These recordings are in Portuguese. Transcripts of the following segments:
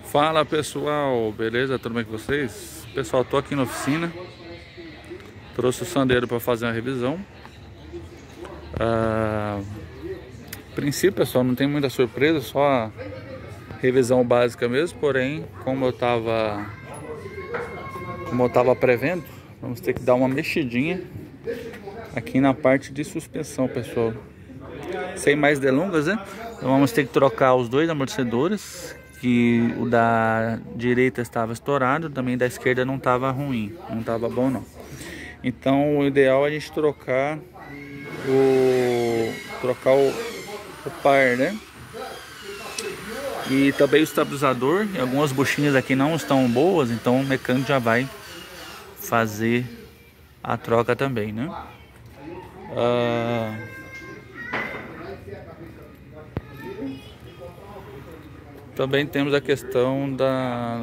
Fala pessoal, beleza? Tudo bem com vocês? Pessoal, tô aqui na oficina. Trouxe o Sandero para fazer uma revisão. A princípio, pessoal, não tem muita surpresa, só a revisão básica mesmo. Porém, como eu tava prevendo, vamos ter que dar uma mexidinha aqui na parte de suspensão, pessoal. Sem mais delongas, né? Então vamos ter que trocar os dois amortecedores, que o da direita estava estourado, também da esquerda não estava ruim, não estava bom não. Então o ideal é a gente trocar o par, né? E também o estabilizador. Algumas buchinhas aqui não estão boas, então o mecânico já vai fazer a troca também, né? Também temos a questão da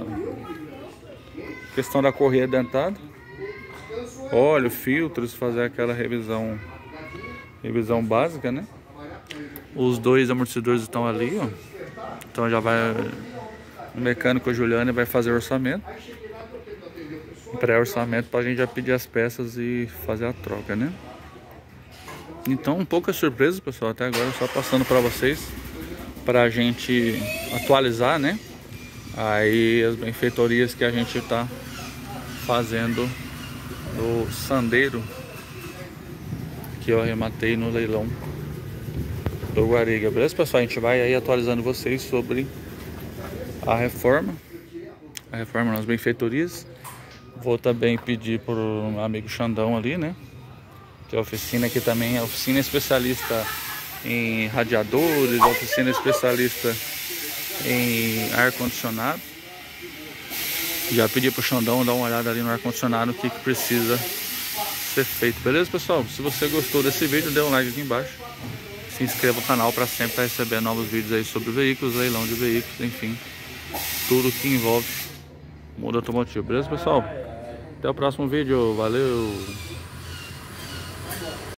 correia dentada, óleo, filtros, fazer aquela revisão básica, né? Os dois amortecedores estão ali, ó. Então já vai o mecânico Juliano vai fazer o orçamento, pré-orçamento, para a gente já pedir as peças e fazer a troca, né? Então, poucas surpresas, pessoal, até agora, só passando para vocês, para a gente atualizar, né? Aí as benfeitorias que a gente tá fazendo no Sandero, que eu arrematei no leilão do Guariga. Beleza, pessoal? A gente vai aí atualizando vocês sobre a reforma nas benfeitorias. Vou também pedir pro meu amigo Xandão ali, né? Que a oficina aqui também é oficina especialista em radiadores, oficina especialista em ar-condicionado. Já pedi pro Xandão dar uma olhada ali no ar-condicionado, o que precisa ser feito. Beleza, pessoal? Se você gostou desse vídeo, dê um like aqui embaixo. Se inscreva no canal para sempre estar recebendo novos vídeos aí sobre veículos, leilão de veículos, enfim, tudo que envolve mundo automotivo. Beleza, pessoal? Até o próximo vídeo. Valeu!